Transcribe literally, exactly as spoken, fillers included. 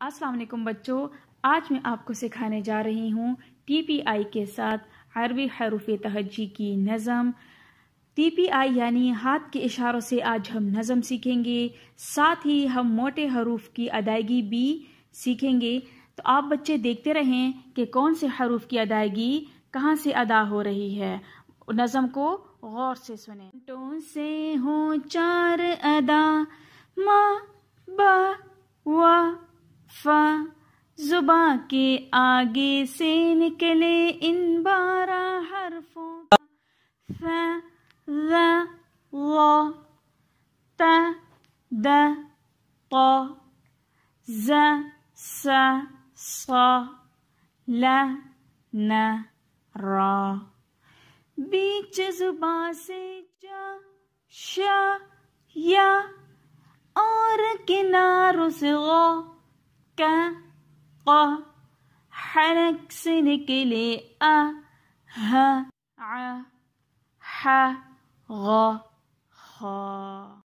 अस्सलाम वालेकुम बच्चों, आज मैं आपको सिखाने जा रही हूँ टी पी आई के साथ अरबी हरूफ तहजी की नज़म। टी पी आई यानी हाथ के इशारों से आज हम नज़म सीखेंगे, साथ ही हम मोटे हरूफ की अदायगी भी सीखेंगे। तो आप बच्चे देखते रहें कि कौन से हरूफ की अदायगी कहाँ से अदा हो रही है। नज़म को गौर से सुने। टों से हो चार अदा, मा बा वा फा, जुबां के आगे से निकले इन बारह हरफों का। फ ज़ ज़ त द ط ز स स ल न र। बीच जुबां से ज श या और किनारों से ग क ق, हरक से निकले अ ह आ ह ग ख।